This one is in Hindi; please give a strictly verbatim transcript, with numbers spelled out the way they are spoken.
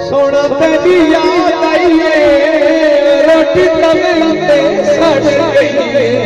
सोना तेरी याद आई है रोटी तवे ते सड़ गई